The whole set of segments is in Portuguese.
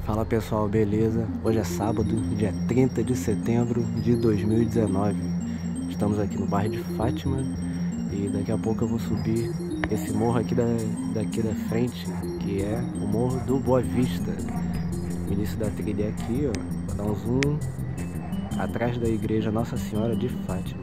Fala pessoal, beleza? Hoje é sábado, dia 30 de setembro de 2019. Estamos aqui no bairro de Fátima e daqui a pouco eu vou subir esse morro aqui daqui da frente, que é o Morro do Boa Vista. O início da trilha é aqui, ó. Vou dar um zoom atrás da igreja Nossa Senhora de Fátima.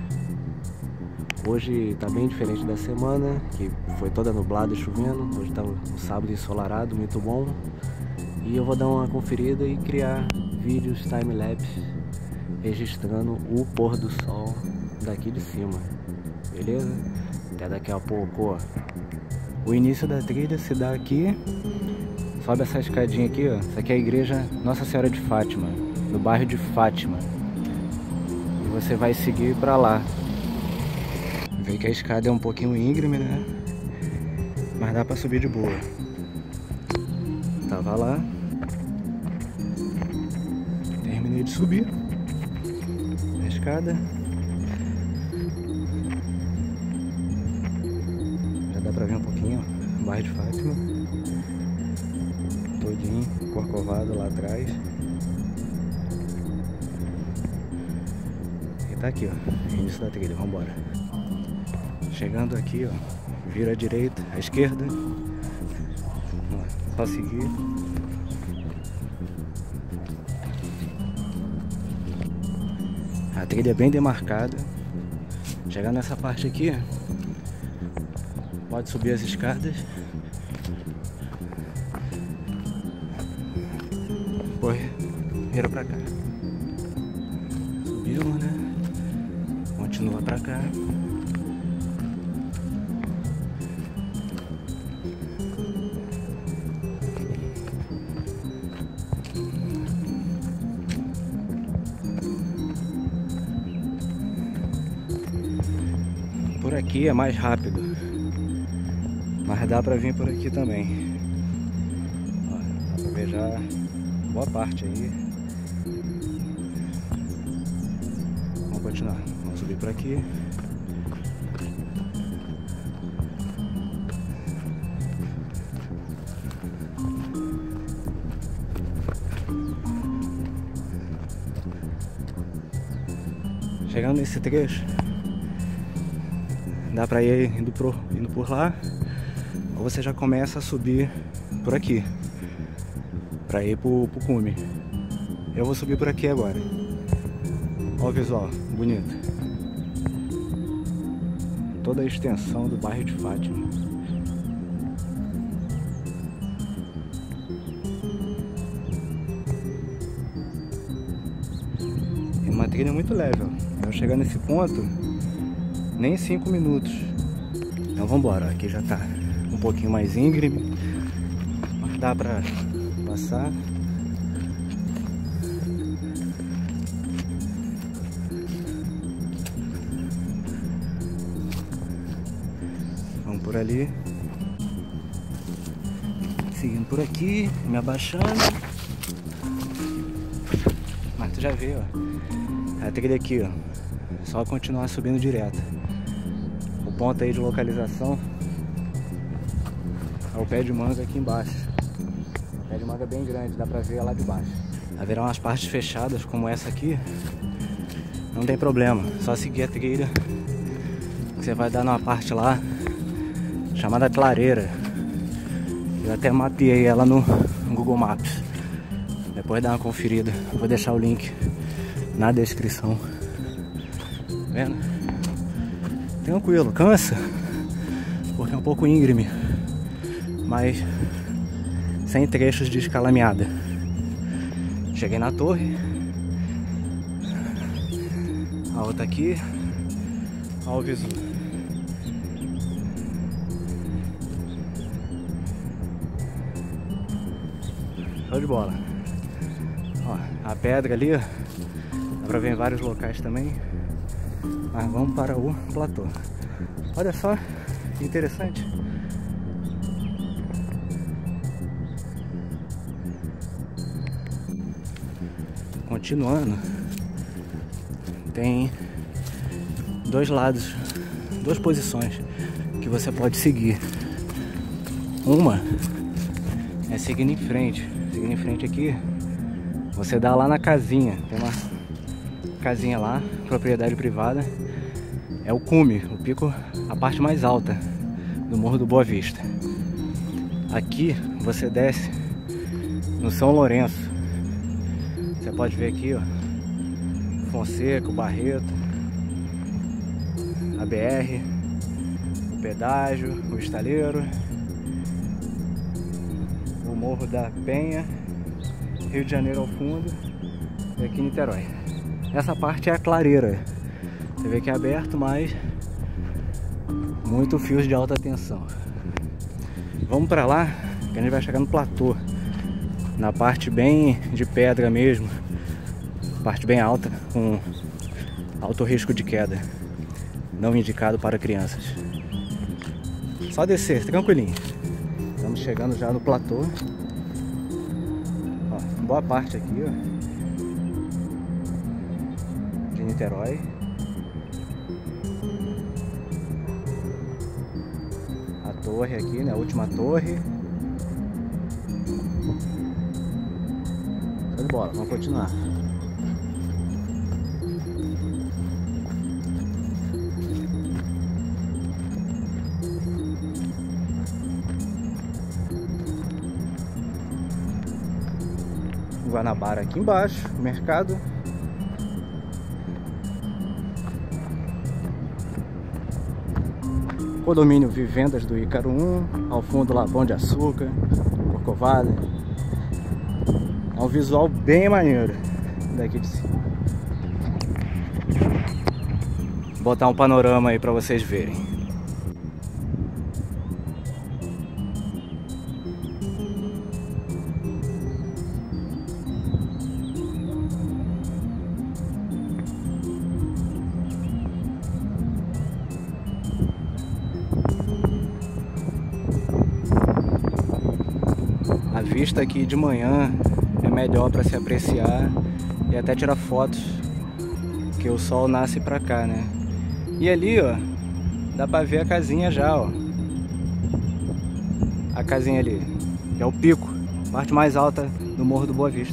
Hoje tá bem diferente da semana, que foi toda nublada e chovendo. Hoje tá um sábado ensolarado, muito bom. E eu vou dar uma conferida e criar vídeos time-lapse registrando o pôr do sol daqui de cima, beleza? Até daqui a pouco, ó. O início da trilha se dá aqui, sobe essa escadinha aqui, ó. Essa aqui é a igreja Nossa Senhora de Fátima, no bairro de Fátima. E você vai seguir pra lá. Vê que a escada é um pouquinho íngreme, né? Mas dá pra subir de boa. Tava lá, terminei de subir a escada, já dá pra ver um pouquinho, ó, o bairro de Fátima, todinho corcovado lá atrás, e tá aqui, ó, início da trilha, vambora. Chegando aqui, ó, vira à direita, à esquerda. Só seguir. A trilha é bem demarcada. Chegar nessa parte aqui, pode subir as escadas. Depois vira pra cá. Subiu, né? Continua pra cá. Por aqui é mais rápido, mas dá pra vir por aqui também. Ó, dá pra ver já boa parte aí. Vamos continuar, vamos subir por aqui. Chegando nesse trecho, dá pra ir indo por lá, ou você já começa a subir por aqui, pra ir pro cume. Eu vou subir por aqui agora. Olha o visual, bonito. Toda a extensão do bairro de Fátima. É uma trilha muito leve, ó. Eu chegar nesse ponto, nem 5 minutos. Então vambora, aqui já tá um pouquinho mais íngreme, mas dá pra passar. Vamos por ali, seguindo por aqui, me abaixando. Mas tu já vê, ó, a trilha aqui, ó, só continuar subindo direto. O ponto aí de localização é o pé de manga aqui embaixo. O pé de manga é bem grande, dá pra ver lá de baixo. Haverá umas partes fechadas como essa aqui, não tem problema, só seguir a trilha. Você vai dar numa parte lá chamada Clareira. Eu até mapeei ela no Google Maps. Depois dá uma conferida, vou deixar o link na descrição. Tá vendo? Tranquilo, cansa, porque é um pouco íngreme, mas sem trechos de escalameada. Cheguei na torre, a outra aqui, olha o visu. Show de bola. Ó, a pedra ali, ó, dá pra ver em vários locais também. Mas vamos para o platô. Olha só, que interessante. Continuando, tem dois lados, duas posições que você pode seguir. Uma é seguindo em frente. Seguindo em frente aqui, você dá lá na casinha. Tem uma casinha lá, propriedade privada. É o cume, o pico, a parte mais alta do Morro do Boa Vista. Aqui você desce no São Lourenço. Você pode ver aqui, ó, Fonseca, o Barreto, a BR, o pedágio, o estaleiro, o Morro da Penha, Rio de Janeiro ao fundo e aqui Niterói. Essa parte é a clareira. Você vê que é aberto, mas muito fios de alta tensão. Vamos pra lá, que a gente vai chegar no platô, na parte bem de pedra mesmo, parte bem alta, com alto risco de queda, não indicado para crianças. Só descer, tranquilinho. Estamos chegando já no platô. Ó, boa parte aqui, ó, de Niterói. A torre aqui, né? A última torre. Show de bola, vamos continuar. Guanabara aqui embaixo, mercado. Condomínio Vivendas do Ícaro 1, ao fundo lá Pão de Açúcar, Corcovado. É um visual bem maneiro daqui de cima. Vou botar um panorama aí pra vocês verem. A vista aqui de manhã é melhor para se apreciar e até tirar fotos, que o sol nasce pra cá, né? E ali, ó, dá pra ver a casinha já, ó. A casinha ali, que é o pico, parte mais alta do Morro do Boa Vista.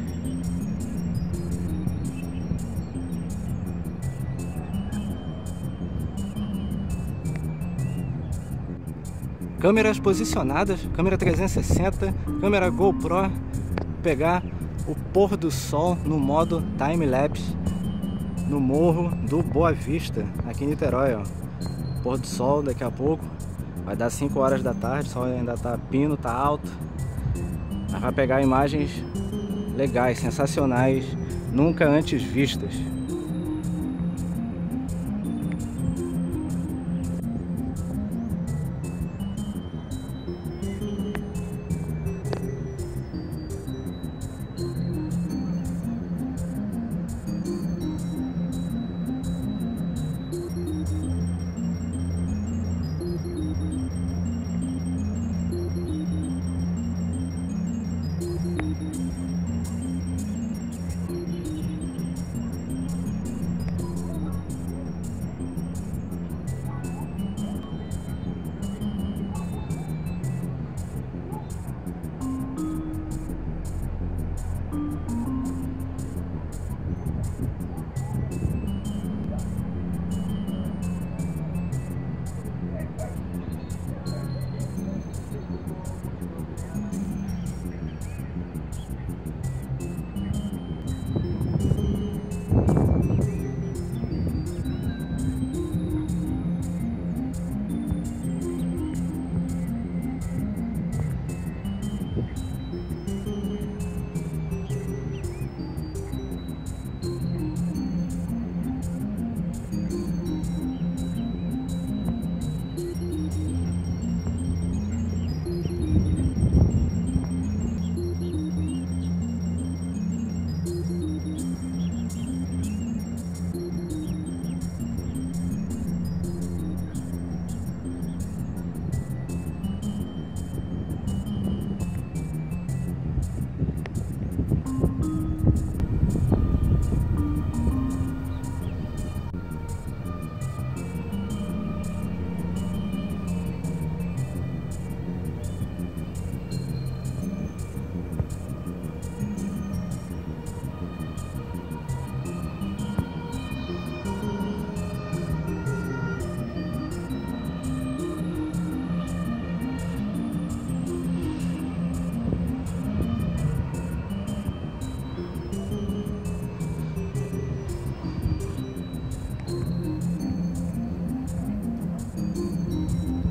Câmeras posicionadas, câmera 360, câmera GoPro, pegar o pôr do sol no modo time-lapse no Morro do Boa Vista, aqui em Niterói, ó. Pôr do sol daqui a pouco, vai dar 5 horas da tarde, o sol ainda tá pino, tá alto. Mas vai pegar imagens legais, sensacionais, nunca antes vistas.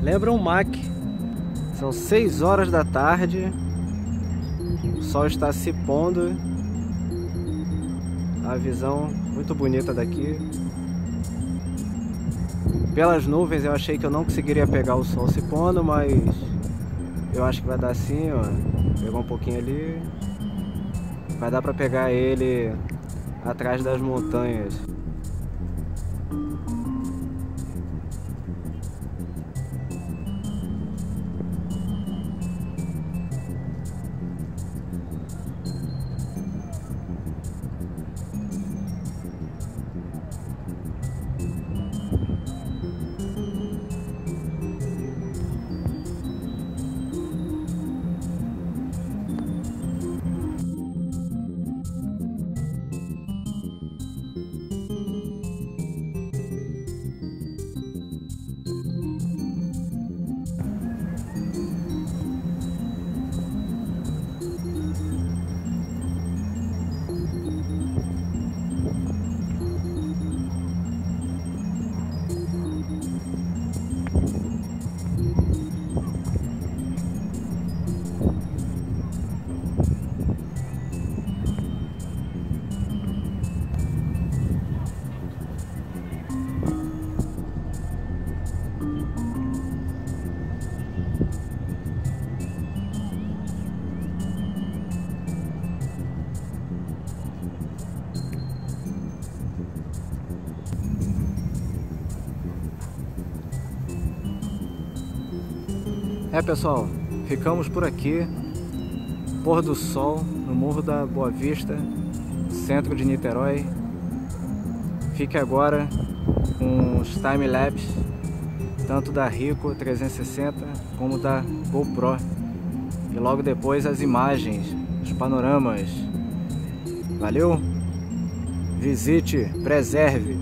Lembra um Mac. São 6 horas da tarde. O sol está se pondo. A visão muito bonita daqui. Pelas nuvens eu achei que eu não conseguiria pegar o sol se pondo, mas eu acho que vai dar sim, ó. Pegou um pouquinho ali. Vai dar pra pegar ele atrás das montanhas. Pessoal, ficamos por aqui. Pôr do sol no Morro da Boa Vista, centro de Niterói. Fique agora com os time-lapse, tanto da Ricoh 360 como da GoPro. E logo depois as imagens, os panoramas. Valeu? Visite, preserve.